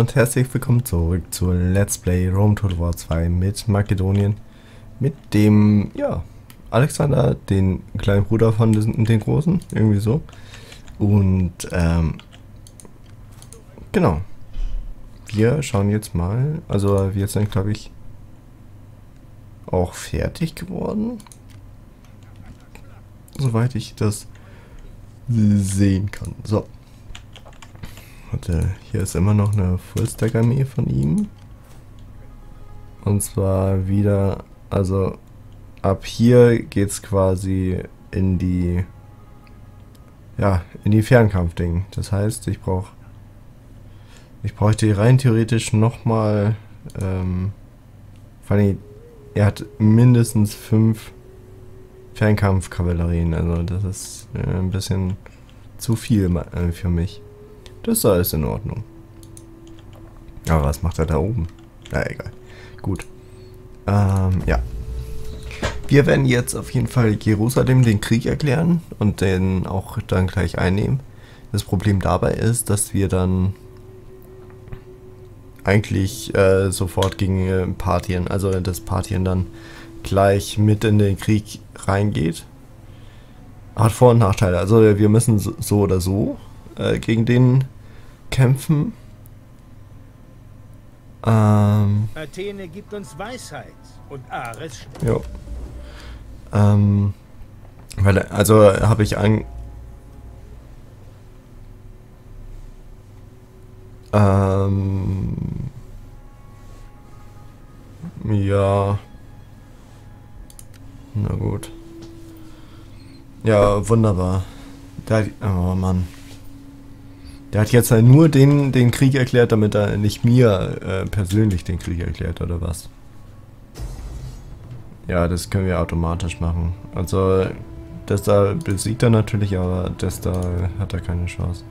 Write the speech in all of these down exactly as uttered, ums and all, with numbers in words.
und herzlich willkommen zurück zu Let's Play Rome Total War zwei mit Makedonien. Mit dem, ja, Alexander, den kleinen Bruder von den, den Großen, irgendwie so. Und, ähm, genau. Wir schauen jetzt mal, also wir sind, glaube ich, auch fertig geworden. Soweit ich das sehen kann. So. Und, äh, hier ist immer noch eine Full-Stack-Armee von ihm. Und zwar wieder, also ab hier geht's quasi in die, ja, in die Fernkampfding. Das heißt, ich brauche, ich bräuchte rein theoretisch nochmal, ähm, vor allem, er hat mindestens fünf Fernkampfkavallerien, also das ist äh, ein bisschen zu viel äh, für mich. Das ist alles in Ordnung. Aber was macht er da oben? Na egal. Gut. Ähm, ja. Wir werden jetzt auf jeden Fall Jerusalem den Krieg erklären und den auch dann gleich einnehmen. Das Problem dabei ist, dass wir dann eigentlich äh, sofort gegen äh, Parthien, also das Parthien dann gleich mit in den Krieg reingeht. Hat Vor- und Nachteile. Also wir müssen so, so oder so äh, gegen den kämpfen. Ähm, Athene gibt uns Weisheit und Ares. jo. Ähm, weil, also habe ich ein. Ähm, ja. Na gut. Ja, wunderbar. Da, oh Mann. Der hat jetzt halt nur den, den Krieg erklärt, damit er nicht mir äh, persönlich den Krieg erklärt, oder was? Ja, das können wir automatisch machen. Also, das da besiegt er natürlich, aber das da hat er keine Chance.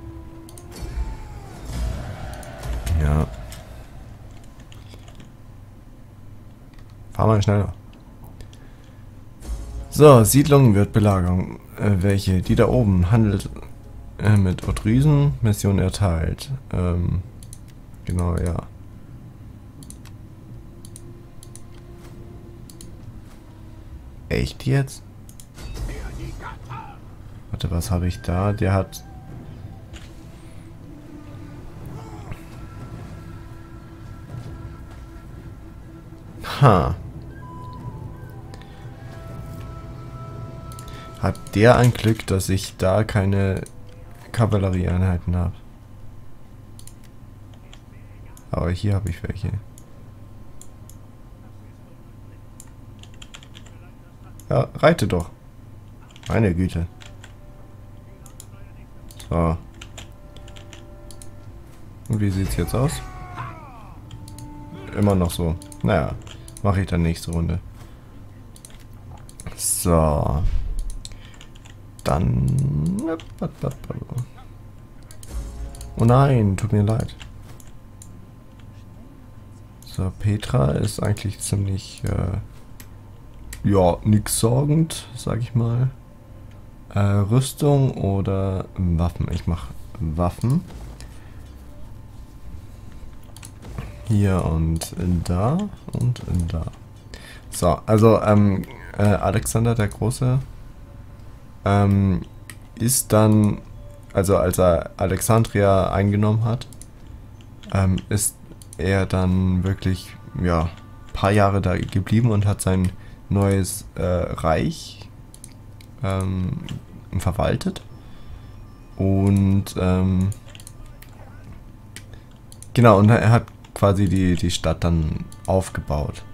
Ja. Fahr mal schneller. So, Siedlung wird Belagerung. Äh, welche? Die da oben handelt äh, mit Odrysen. Mission erteilt. Ähm, genau, ja. Echt jetzt? Warte, was habe ich da? Der hat... Ha. Hat der ein Glück, dass ich da keine Kavallerieeinheiten habe. Aber hier habe ich welche. Ja, reite doch. Meine Güte. So. Und wie sieht's jetzt aus? Immer noch so. Naja, mache ich dann nächste Runde. So. Dann... Oh nein, tut mir leid. So, Petra ist eigentlich ziemlich... Äh, ja, nix sorgend, sag ich mal. Äh, Rüstung oder Waffen. Ich mache Waffen. Hier und da und da. So, also ähm, äh, Alexander der Große ähm, ist dann, also als er Alexandria eingenommen hat, ähm, ist er dann wirklich, ja, ein paar Jahre da geblieben und hat sein neues äh, Reich ähm, verwaltet. Und ähm, genau, und er hat quasi die, die Stadt dann aufgebaut.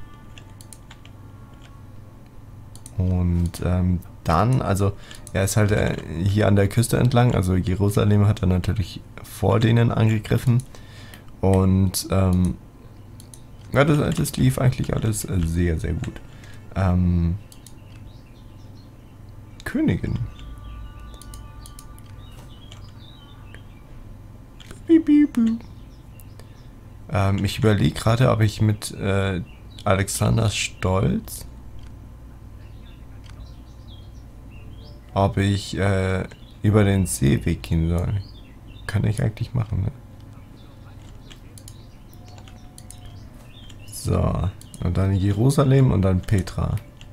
Und ähm, dann, also er ist halt äh, hier an der Küste entlang, also Jerusalem hat er natürlich vor denen angegriffen. Und ähm, ja, das, das lief eigentlich alles sehr, sehr gut. Ähm, Königin. Biep, biep, biep. Ähm, ich überlege gerade, ob ich mit äh, Alexanders Stolz, ob ich äh, über den Seeweg gehen soll. Kann ich eigentlich machen, ne? So, und dann Jerusalem und dann Petra.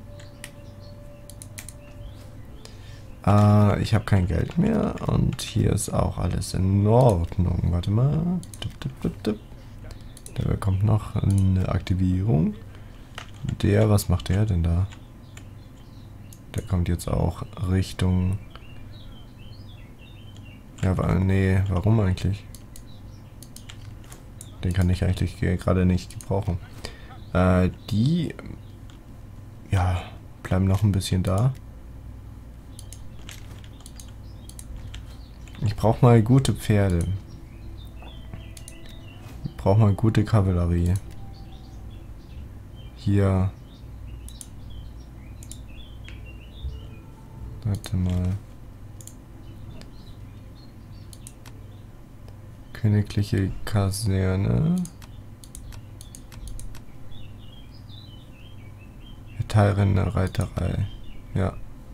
Äh, ich habe kein Geld mehr und hier ist auch alles in Ordnung. Warte mal. Tipp, tipp, tipp, tipp. Der bekommt noch eine Aktivierung. Der, was macht der denn da? Der kommt jetzt auch Richtung... Ja, aber nee, warum eigentlich? Den kann ich eigentlich gerade nicht gebrauchen. Äh, die... Ja, bleiben noch ein bisschen da. Ich brauche mal gute Pferde. Ich brauche mal gute Kavallerie. Hier. Warte mal. Königliche Kaserne. Teilrinde Reiterei. Ja.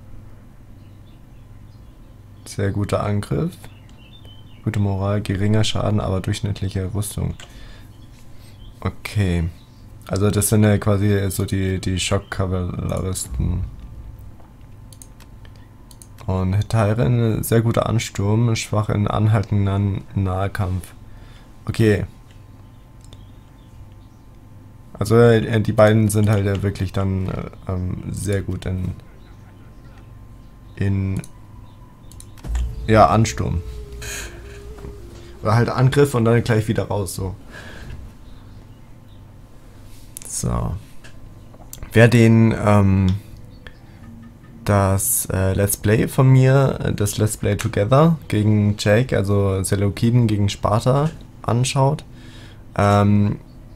Sehr guter Angriff. Gute Moral, geringer Schaden, aber durchschnittliche Rüstung. Okay. Also das sind ja quasi so die, die Schockkavalleristen. Und Tyren, sehr guter Ansturm, schwach in anhaltenden Nahkampf. Okay. Also äh, die beiden sind halt äh, wirklich dann äh, ähm, sehr gut in, in ja, Ansturm. Oder halt Angriff und dann gleich wieder raus, so. So. Wer den, ähm, das äh, Let's Play von mir, das Let's Play Together gegen Jake, also Seleukiden gegen Sparta, anschaut, ähm,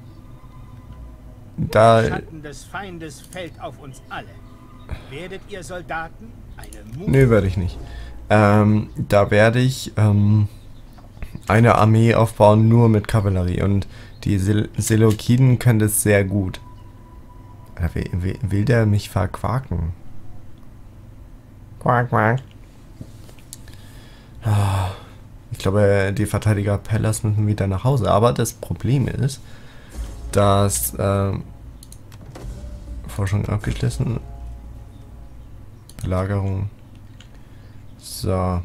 da... Der Schatten des Feindes fällt auf uns alle. Werdet ihr Soldaten? Eine Mut? Nö, werde ich nicht. Ähm, da werde ich ähm, eine Armee aufbauen, nur mit Kavallerie. Und die Sel Seleukiden können das sehr gut. Äh, will, will, will der mich verquaken? Quack, quack. Ah, ich glaube, die Verteidiger Pallas müssen wieder nach Hause. Aber das Problem ist, dass äh, Forschung abgeschlossen. Belagerung. So.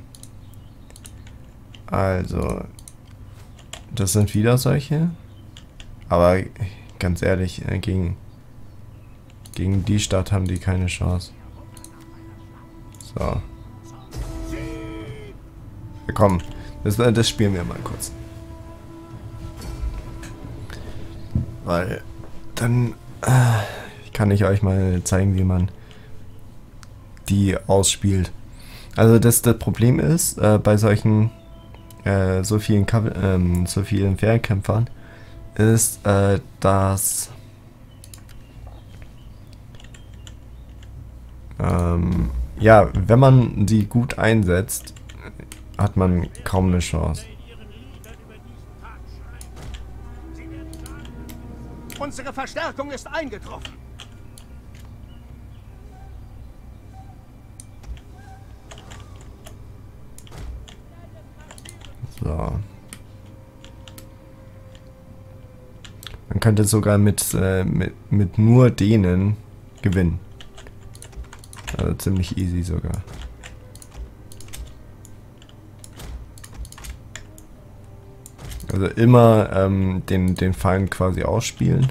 Also. Das sind wieder solche. Aber ganz ehrlich, äh, gegen, gegen die Stadt haben die keine Chance. So. Ja, komm. Das, das spielen wir mal kurz. Weil dann äh, kann ich euch mal zeigen, wie man die ausspielt. Also das, das Problem ist, äh, bei solchen äh, so vielen Kav ähm, so vielen Fernkämpfern ist, äh, dass ähm, ja, wenn man die gut einsetzt, hat man kaum eine Chance. Unsere Verstärkung ist eingetroffen. So. Man könnte sogar mit, äh, mit, mit nur denen gewinnen. Also ziemlich easy sogar. Also immer ähm, den, den Feind quasi ausspielen.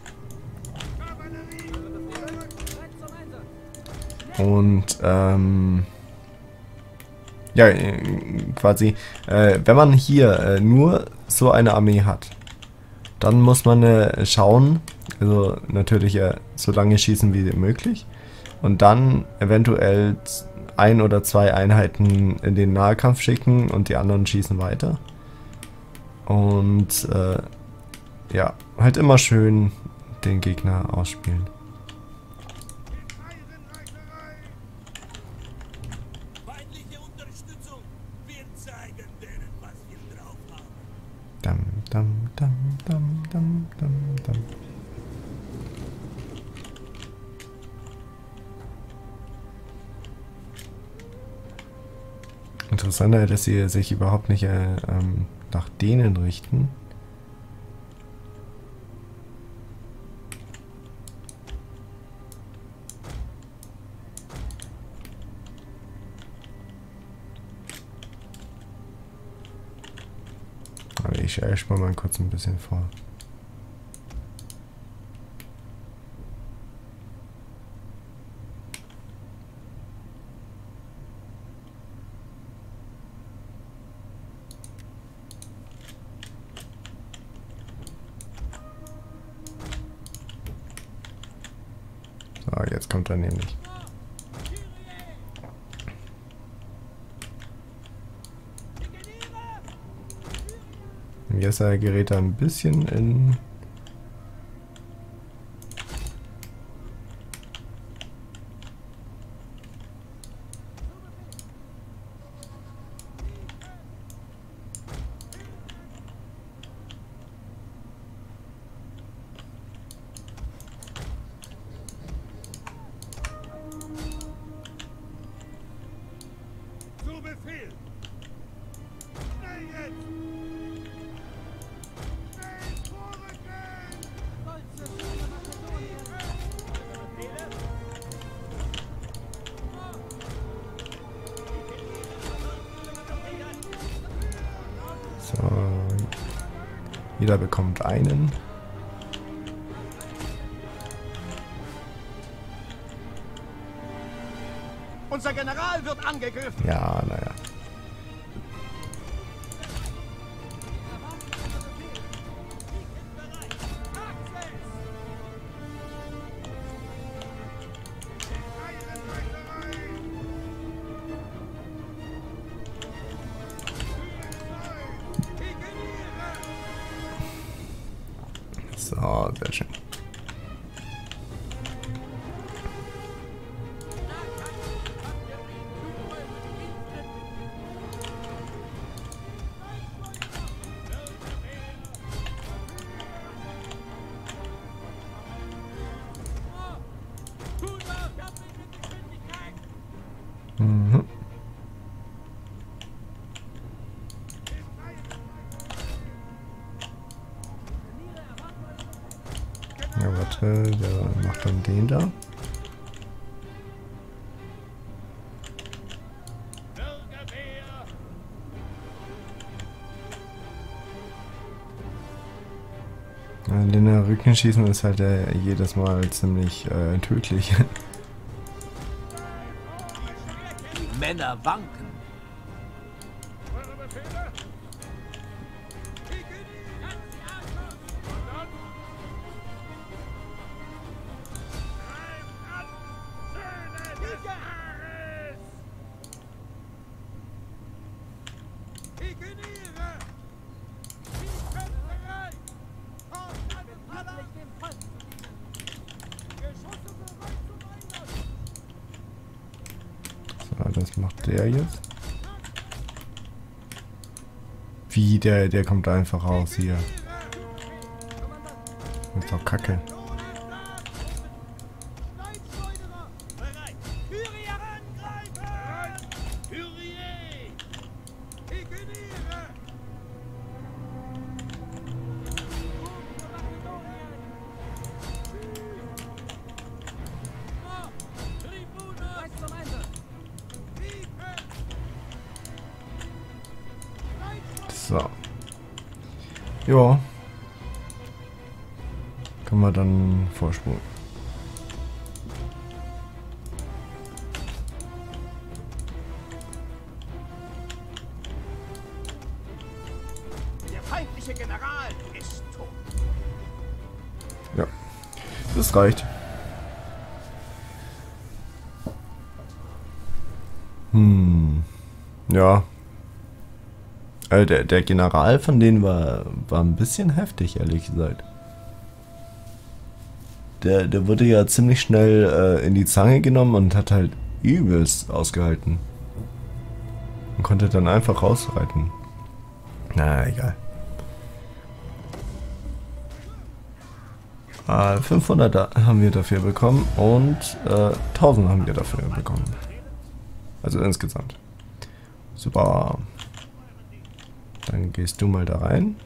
Und ähm, ja, quasi, äh, wenn man hier äh, nur so eine Armee hat, dann muss man äh, schauen, also natürlich äh, so lange schießen wie möglich und dann eventuell ein oder zwei Einheiten in den Nahkampf schicken und die anderen schießen weiter. Und äh, ja, halt immer schön den Gegner ausspielen. Dam, dam, dam, dam, dam, dam, dam. Interessant, dass sie sich überhaupt nicht äh, ähm, nach denen richten. Ich spare mal kurz ein bisschen vor. So, jetzt kommt er nämlich. Jetzt gerät er ein bisschen in... Zu Befehl! Schnell jetzt! So, jeder bekommt einen. Unser General wird angegriffen! Ja, naja. So, sehr schön. Mhm. Ja, warte, der macht dann den da. Den Rücken schießen ist halt äh, jedes Mal ziemlich äh, tödlich. Die Männer wanken. So, das macht der jetzt. Wie, der, der kommt einfach raus hier. Das ist doch kacke. So. Ja. Können wir dann vorspulen. Der feindliche General ist tot. Ja. Das reicht. Hm. Ja. Also der, der General von denen war, war ein bisschen heftig, ehrlich gesagt. Der, der wurde ja ziemlich schnell äh, in die Zange genommen und hat halt übelst ausgehalten. Und konnte dann einfach rausreiten. Na, egal. Äh, fünfhundert haben wir dafür bekommen und äh, tausend haben wir dafür bekommen. Also insgesamt. Super. Dann gehst du mal da rein.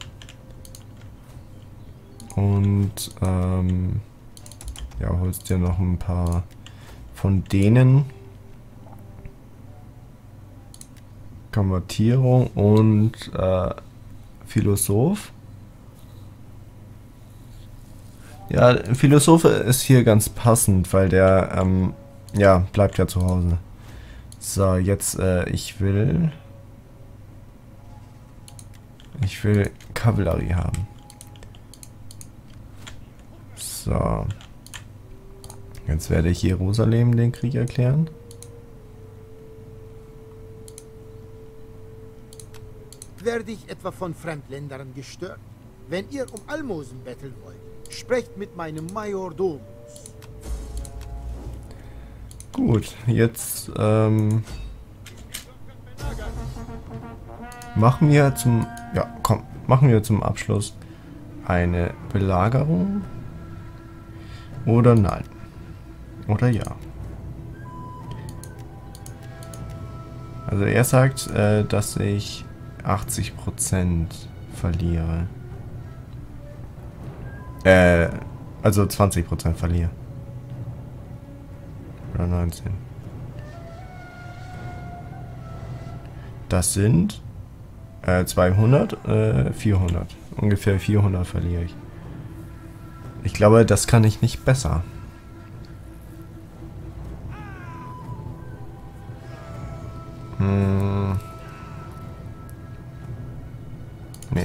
Und ähm, ja, holst dir noch ein paar von denen. Konvertierung und äh, Philosoph. Ja, Philosoph ist hier ganz passend, weil der, ähm, ja, bleibt ja zu Hause. So, jetzt, äh, ich will... Ich will Kavallerie haben. So. Jetzt werde ich Jerusalem den Krieg erklären. Werde ich etwa von Fremdländern gestört? Wenn ihr um Almosen betteln wollt, sprecht mit meinem Majordomus. Gut, jetzt ähm, machen wir zum, ja, komm, machen wir zum Abschluss eine Belagerung oder nein oder ja. Also er sagt, äh, dass ich achtzig Prozent verliere. Äh, also zwanzig Prozent verliere. Oder neunzehn. Das sind äh, zweihundert, äh, vierhundert. Ungefähr vierhundert verliere ich. Ich glaube, das kann ich nicht besser. Hm. Nee.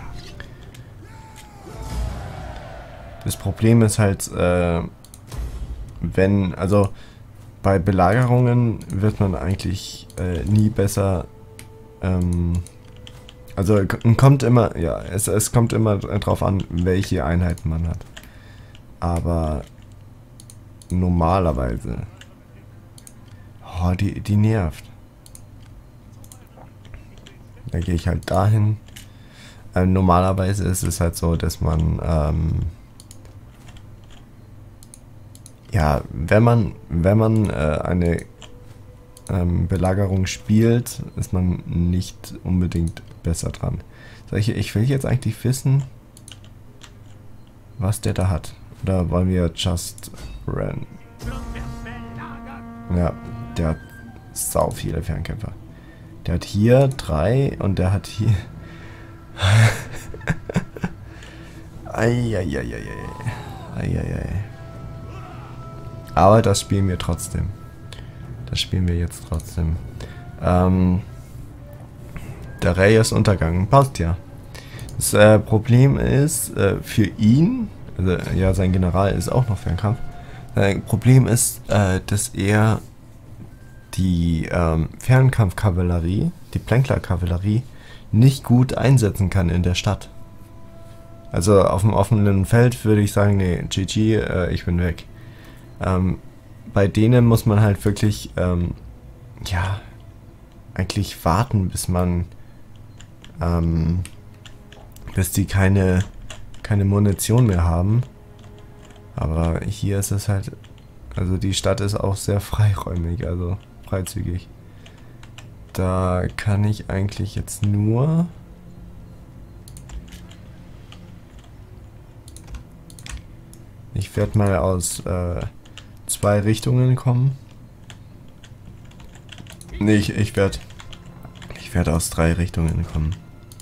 Das Problem ist halt, äh, wenn, also bei Belagerungen wird man eigentlich äh, nie besser, ähm, also kommt immer, ja, es, es kommt immer drauf an, welche Einheiten man hat. Aber normalerweise, oh, die, die nervt. Da gehe ich halt dahin. Ähm, normalerweise ist es halt so, dass man, ähm, ja, wenn man, wenn man äh, eine ähm, Belagerung spielt, ist man nicht unbedingt besser dran. So, ich, ich will jetzt eigentlich wissen, was der da hat. Oder wollen wir just run? Ja, der hat sau viele Fernkämpfer. Der hat hier drei und der hat hier... Eieieiei. Eieiei. Aber das spielen wir trotzdem. Das spielen wir jetzt trotzdem. Ähm, der Reyes Untergang passt ja. Das äh, Problem ist äh, für ihn, also ja, sein General ist auch noch Fernkampf. Sein Problem ist, äh, dass er die ähm, Fernkampfkavallerie, die Plänkler-Kavallerie, nicht gut einsetzen kann in der Stadt. Also auf dem offenen Feld würde ich sagen, nee, G G, äh, ich bin weg. Ähm, bei denen muss man halt wirklich, ähm, ja, eigentlich warten, bis man, ähm, bis die keine, keine Munition mehr haben. Aber hier ist es halt, also die Stadt ist auch sehr freiräumig, also freizügig. Da kann ich eigentlich jetzt nur... Ich werde mal aus äh, zwei Richtungen kommen. Nee, ich, ich werde ich werde aus drei Richtungen kommen.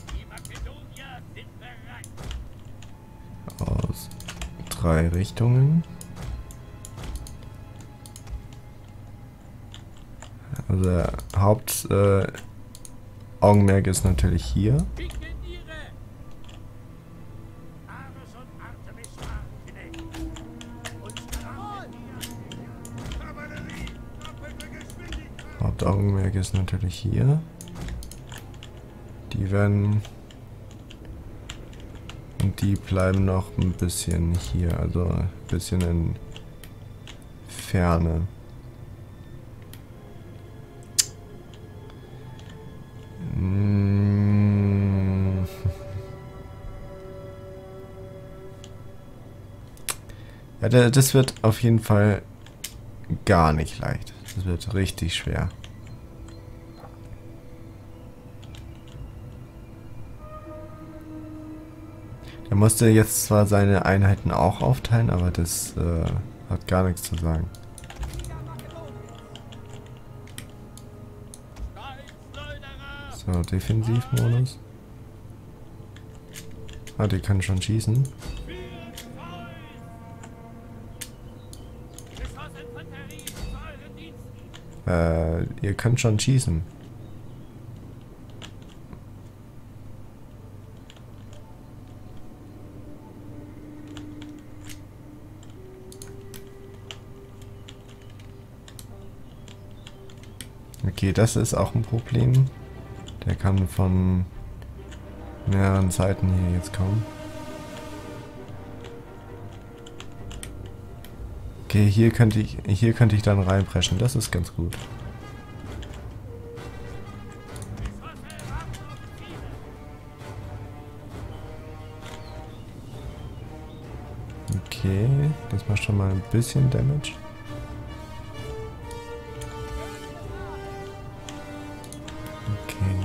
Aus drei Richtungen. Also der Hauptaugenmerk äh, Augenmerk ist natürlich hier. Hauptaugenmerk ist natürlich hier. Die werden... Und die bleiben noch ein bisschen hier, also ein bisschen in Ferne. Ja, das wird auf jeden Fall gar nicht leicht. Das wird richtig schwer. Er musste jetzt zwar seine Einheiten auch aufteilen, aber das äh, hat gar nichts zu sagen. So, Defensivmodus. Ah, die kann schon schießen. Äh, ihr könnt schon schießen. Okay, das ist auch ein Problem. Der kann von mehreren Seiten hier jetzt kommen. Okay, hier könnte ich, hier könnte ich dann reinpreschen. Das ist ganz gut. Okay, das macht schon mal ein bisschen Damage. Okay.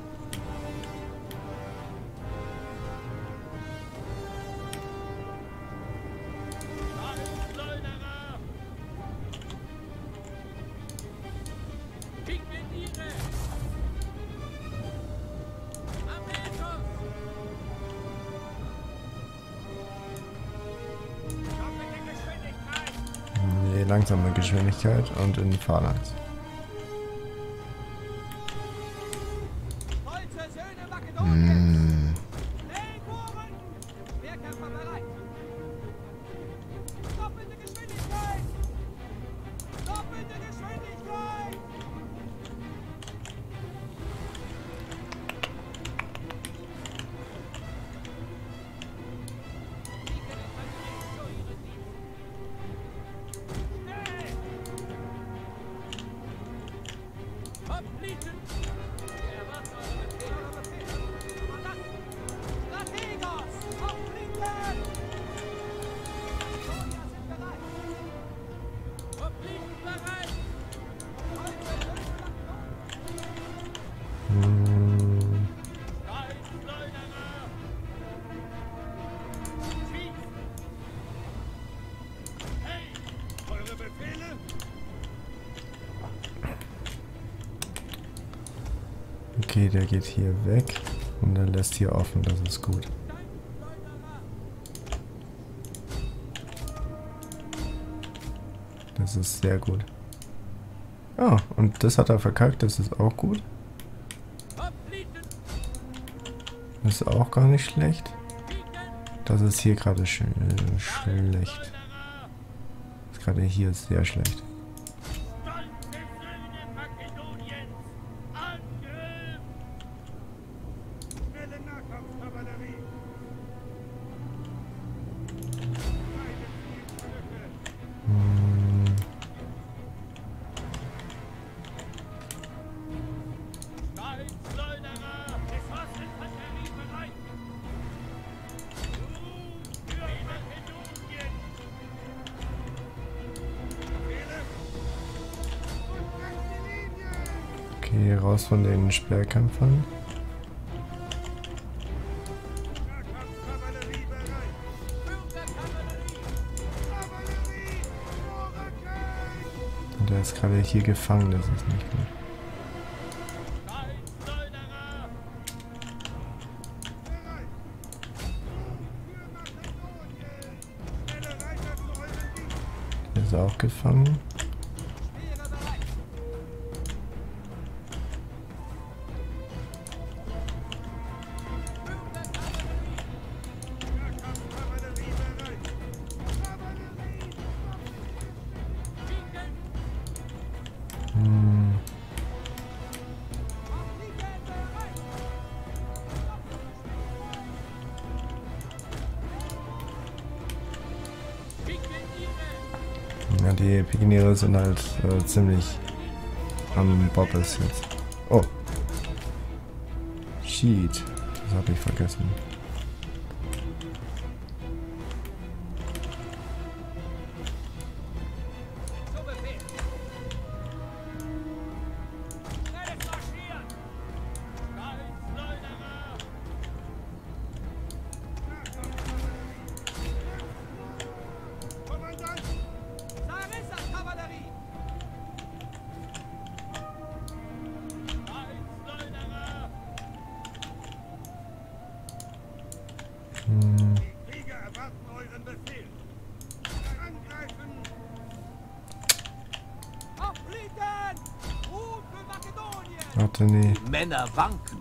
Nee, langsame Geschwindigkeit und in Phalanx. Hm. Okay, der geht hier weg und er lässt hier offen, das ist gut. Das ist sehr gut. Ah, und das hat er verkackt, das ist auch gut. Das ist auch gar nicht schlecht. Das ist hier gerade sch schlecht. Das ist gerade hier sehr schlecht. Okay, raus von den Sperrkämpfern. Und der ist gerade hier gefangen, das ist nicht gut. Der ist auch gefangen. Ja, die Pikiniere sind halt äh, ziemlich am Bobbes jetzt. Oh. Shit. Das habe ich vergessen. Warte, nee. Die Männer wanken.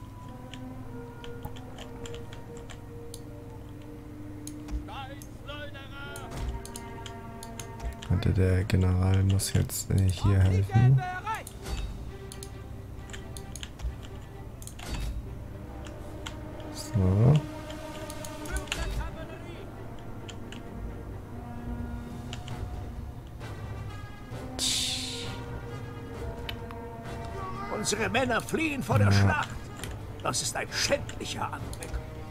Warte, der General muss jetzt äh, hier helfen. So. Unsere Männer fliehen vor der Schlacht. Das ist ein schändlicher Anblick.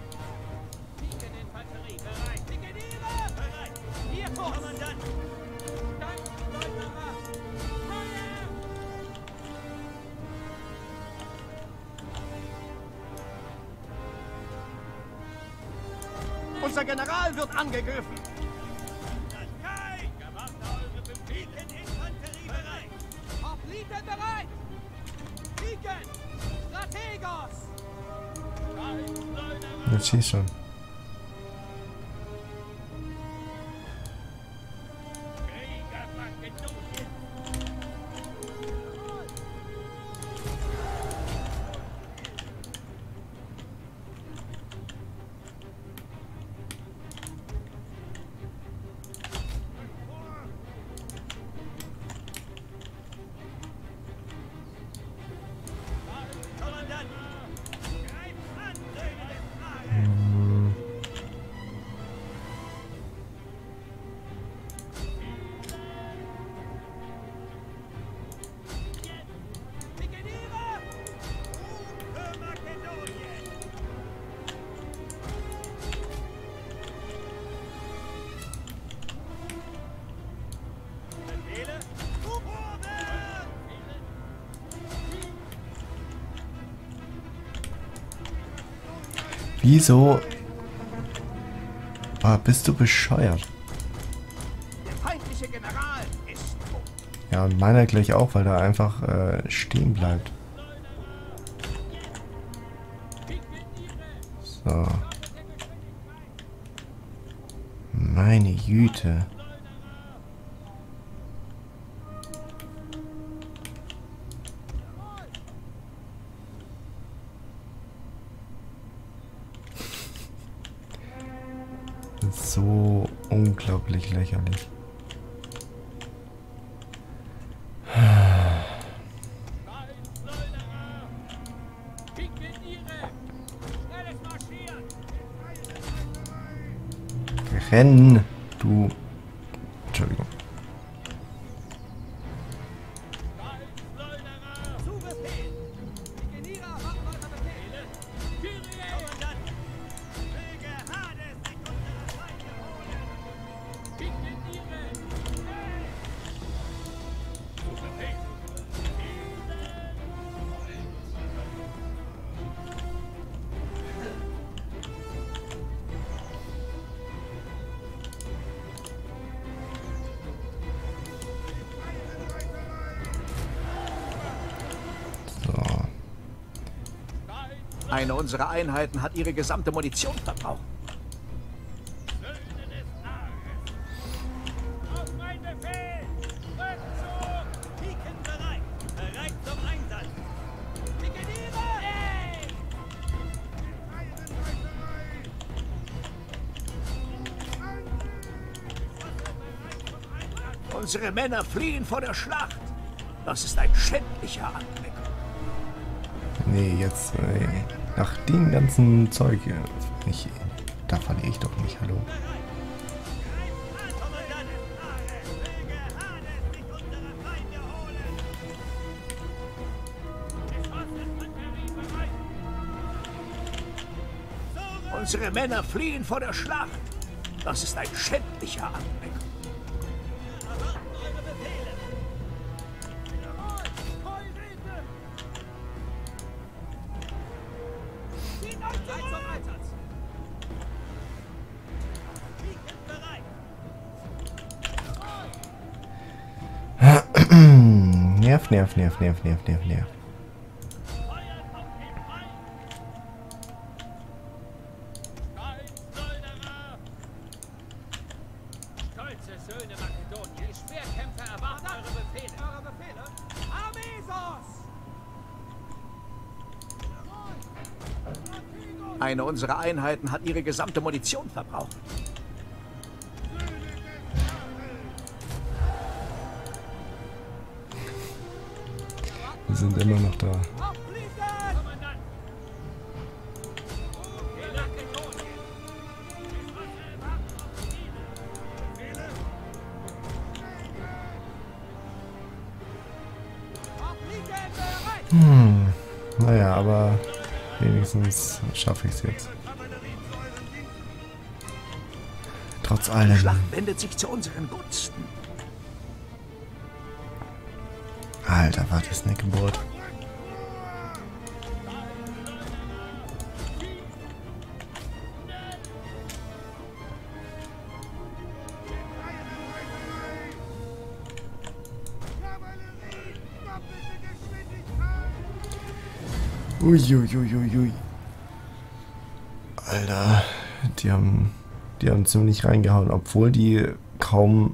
Unser General wird angegriffen. Jetzt schieß schon. Wieso? Ah, bist du bescheuert? Der feindliche General ist tot. Ja, und meiner gleich auch, weil er einfach äh, stehen bleibt. So. Meine Güte. So unglaublich lächerlich. Rennen, du. Entschuldigung. Eine unserer Einheiten hat ihre gesamte Munition verbraucht. Unsere Männer fliehen vor der Schlacht. Das ist ein schändlicher Anblick. Nee, jetzt äh, nach dem ganzen Zeug. Äh, ich, da verliere ich doch nicht, hallo. Unsere Männer fliehen vor der Schlacht. Das ist ein schändlicher Anblick. Nerv, nerv, nerv, nerv, nerv, nerv, nerv. Stolze Söhne Makedonien, die Schwerkämpfer erwarten eure Befehle. Eure Befehle? Armesos! Eine unserer Einheiten hat ihre gesamte Munition verbraucht. Wir sind immer noch da. Hm, naja, aber wenigstens schaffe ich es jetzt. Trotz Die allem. Schlacht wendet sich zu unseren Gunsten. Alter, war das eine Geburt. Uiuiuiui. Alter, die haben, die haben ziemlich reingehauen, obwohl die kaum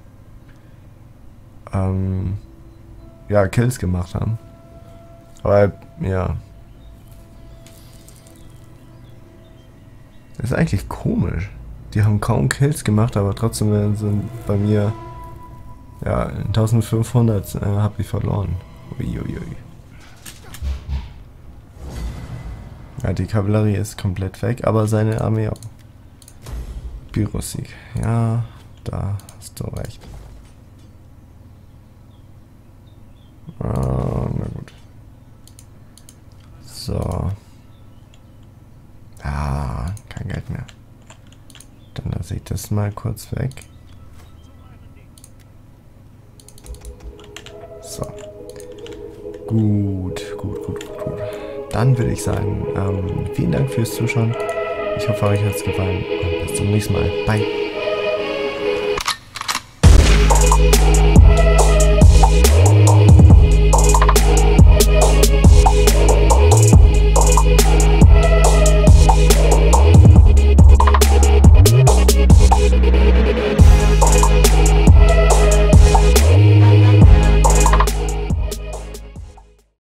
ähm, ja, Kills gemacht haben. Aber ja. Das ist eigentlich komisch. Die haben kaum Kills gemacht, aber trotzdem sind bei mir ja eintausendfünfhundert äh, habe ich verloren. Uiuiui. Ja, die Kavallerie ist komplett weg, aber seine Armee auch. Pyrrhussieg. Ja, da hast du recht. Ah, na gut. So. Ah, kein Geld mehr. Dann lasse ich das mal kurz weg. So. Gut, gut, gut, gut, gut. Dann würde ich sagen, ähm, vielen Dank fürs Zuschauen. Ich hoffe, euch hat es gefallen und bis zum nächsten Mal. Bye.